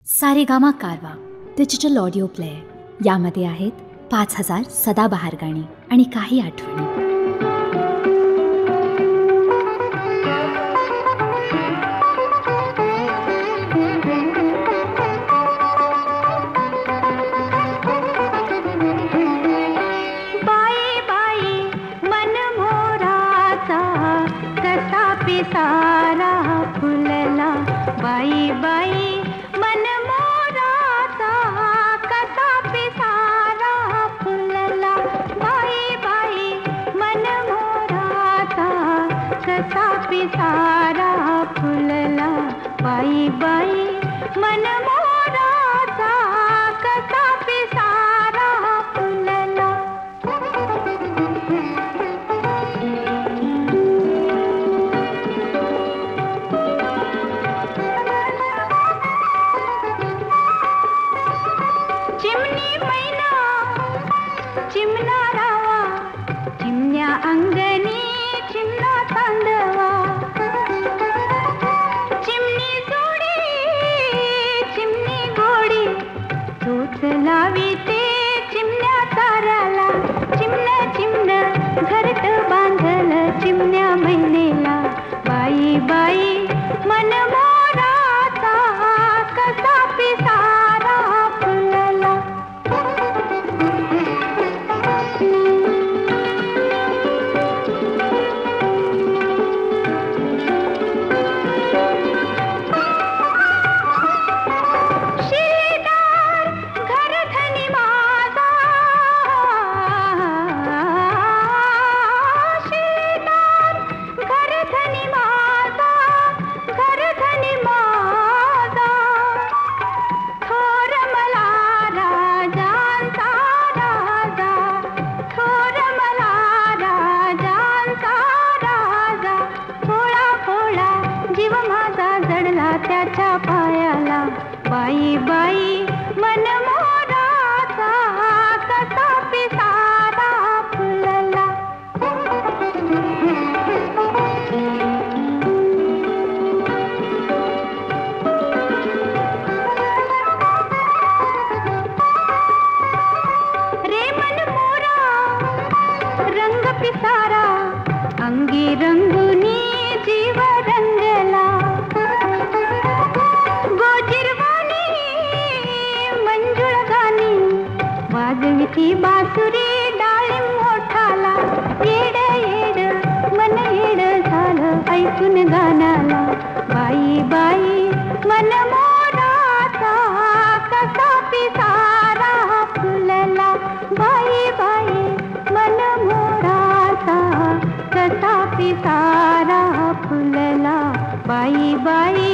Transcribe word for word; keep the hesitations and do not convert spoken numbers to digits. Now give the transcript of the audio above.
सारेगामा कारवा digital audio player यामध्ये आहेत पाच हजार सदाबहार गाणी आणि काही आठवणी. बाई बाई मन मोराचा कसा पिसारा फुलला, बाई बाई मन मोराचा कसा पिसारा फुलला, बाई बाई मन मोराचा कसा पिसारा फुलला, बाई बाई मन मोराचा कसा पिसारा फुलला. चिमणी मैना चिमणा रावा, चिमण्या अंगणी चिमणा तांदवा, चिमणी जोडी चिमणी गोडी तोच लाविते चिमण्या ताराला, चिमण चिमण घरट बांधल चिमण्या मैनेला, बाई बाई मन मोराचा कसा पिसारा फुलला. शिलेदार घरधनी माझा, शिलेदार घरधनी माझा, घरधनी माझा, थोर मला राजांचा राजा, थोर मला राजांचा राजा, पोळा पोळा जीव माझा जडला त्याच्या पायाला, बाई बाई मन मोराचा कसा पिसारा फुलला. रे मन मोरा रंग पिसारा, अंगी रंगुनी जीव रंगला, गोजिरवाणी मंजुळ गाणी वाजविती बासुरी डाळिंब मोठाला, येड येड मन येड झालं ऐकून गाण्याला, बाई बाई मन मोराचा कसा पिसारा फुलला, बाई बाई मन मोराचा कसा पिसारा फुलला, बाई बाई